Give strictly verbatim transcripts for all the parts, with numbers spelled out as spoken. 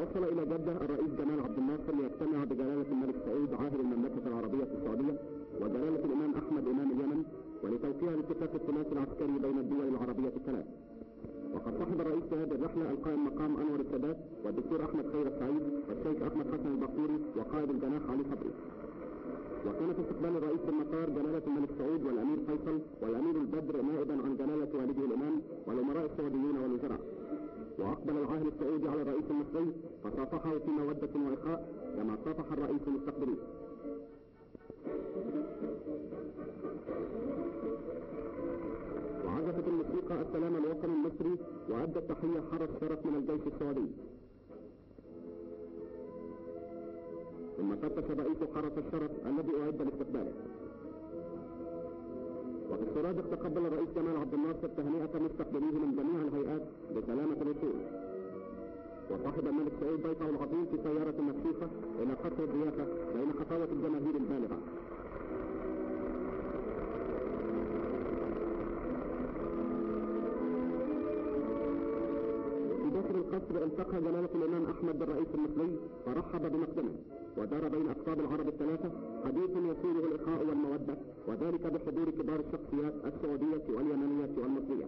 وصل إلى جدة الرئيس جمال عبد الناصر ليجتمع بجلالة الملك سعود عاهل المملكة العربية السعودية وجلالة الإمام أحمد إمام اليمن ولتوقيع الاتفاق الثلاثي العسكري بين الدول العربية الثلاث. وقد صاحب الرئيس في هذه الرحلة القائم مقام أنور السادات والدكتور أحمد خير السعيد والشيخ أحمد حسن البقوري وقائد الجناح علي صبري. وكان في استقبال الرئيس بالمطار جلالة الملك سعود والأمير فيصل والأمير البدر نائبا عن جلالة والده الإمام والأمراء السعوديين والوزراء. وأقبل العاهل السعودي على الرئيس المصري فصافحه في مودة وإخاء كما صافح الرئيس المستقبلين. وعزفت الموسيقى السلام الوطني المصري وأدى التحية حرس شرف من الجيش السعودي. ثم فتش رئيس حرس الشرف الذي أعد لاستقباله. وفي السرادق تقبل الرئيس جمال عبد الناصر تهنئة مستقبليه من جميع الهيئات بسلامة الوصول. وصاحب الملك سعود ضيفه العظيم في سيارة مكشوفة إلى قصر الضيافة بين خطاوة الجماهير البالغة. في داخل القصر التقى جلالة الإمام أحمد بالرئيس المصري فرحب بمقدمه، ودار بين أقطاب العرب الثلاثة حديث يسيره الإخاء والمودة، وذلك بحضور كبار الشخصيات السعودية واليمنية والمصرية.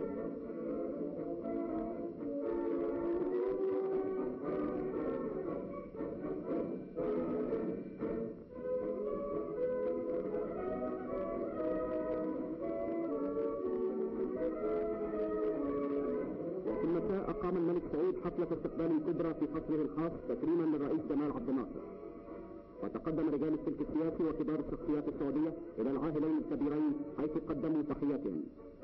وفي المساء أقام الملك سعود حفلة استقبال كبرى في قصره الخاص تكريما للرئيس جمال عبد الناصر. وتقدم رجال السلك السياسي وكبار الشخصيات السعودية إلى العاهلين الكبيرين حيث قدموا تحياتهم.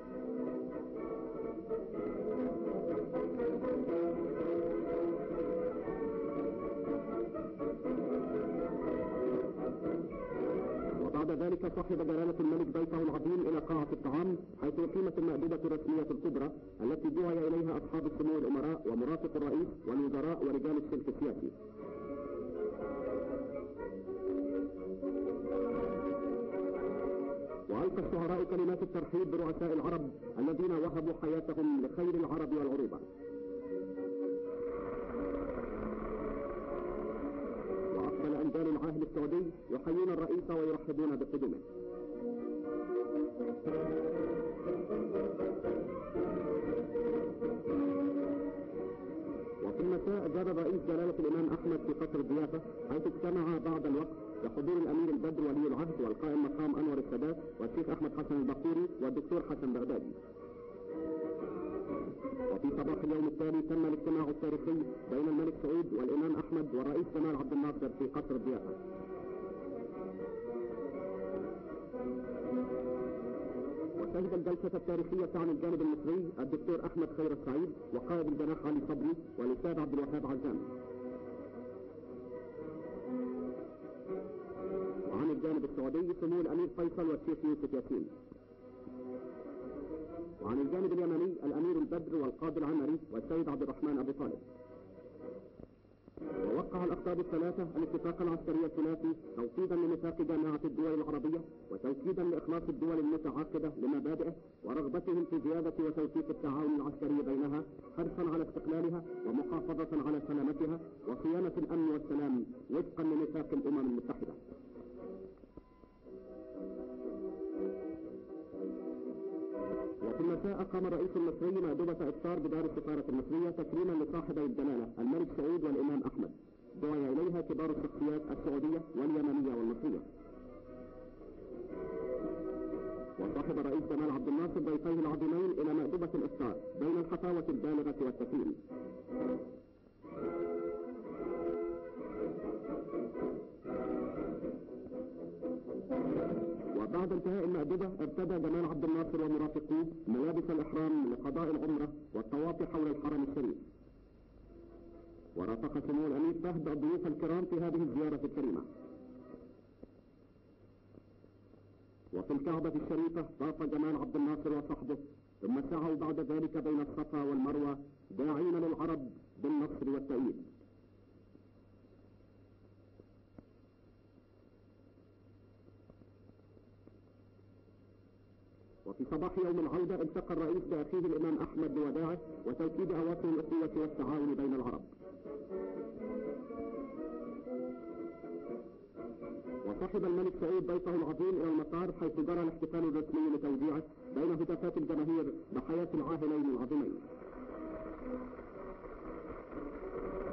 وبعد ذلك صاحب جلالة الملك ضيفه العظيم إلى قاعة الطعام حيث أقيمت المائدة الرسمية الكبرى التي دعي إليها أصحاب السمو الأمراء ومرافق الرئيس والوزراء ورجال السلك السياسي. وألقى الشعراء كلمات الترحيب برؤساء العرب الذين وهبوا حياتهم لخير العرب والعروبة. وأقبل أنجال العاهل السعودي يحيون الرئيس ويرحبون بقدومه. وفي المساء زار الرئيس جلالة الإمام أحمد في قصر الضيافة حيث اجتمع بعد الوقت بحضور الأمير البدر ولي العهد والقائم مقام أنور السادات والشيخ أحمد حسن البقوري والدكتور حسن بغدادي. وفي صباح اليوم التالي تم الاجتماع التاريخي بين الملك سعود والإمام أحمد والرئيس جمال عبد الناصر في قصر الضيافة. وشهد الجلسة التاريخية عن الجانب المصري الدكتور أحمد خير السعيد وقائد الجناح علي صبري والأستاذ عبد الوهاب عزام. وعن الجانب السعودي سمو الأمير فيصل والشيخ يوسف ياسين. وعن الجانب اليمني الأمير البدر والقاضي العمري والسيد عبد الرحمن أبو طالب. ووقع الأقطاب الثلاثة الاتفاق العسكري الثلاثي توكيدا لميثاق جامعة الدول العربية وتوكيدا لإخلاص الدول المتعاقدة لمبادئه ورغبتهم في زيادة وتوثيق التعاون العسكري بينها حرصا على استقلالها ومحافظة على سلامتها وصيانة الأمن والسلام وفقا لميثاق الأمم المتحدة. وفي المساء قام الرئيس المصري مأدبة إفطار بدار السفارة المصرية تكريما لصاحبي الجلالة الملك سعود والإمام أحمد، دعي إليها كبار الشخصيات السعودية واليمنية والمصرية. وصاحب الرئيس جمال عبد الناصر ضيفيه العظيمين إلى مأدبة الإفطار بين الحفاوة البالغة والتكريم. وبعد انتهاء المأدبة ابتدى جمال عبد الناصر ومرافقوه ملابس الإحرام لقضاء العمرة والطواف حول الحرم الشريف. ورافق سمو الأمير فهد الضيوف الكرام في هذه الزيارة الكريمة. وفي الكعبة الشريفة طاف جمال عبد الناصر وصحبه ثم سعوا بعد ذلك بين الصفا والمروة داعين للعرب بالنصر والتأييد. وفي صباح يوم العودة التقى الرئيس بأخيه الإمام أحمد بوداعه وتوكيد أواصر الأخوة والتعاون بين العرب. وصحب الملك سعود ضيفه العظيم إلى المطار حيث جرى الاحتفال الرسمي لتوديعه بين هتافات الجماهير بحياة العاهلين العظيمين.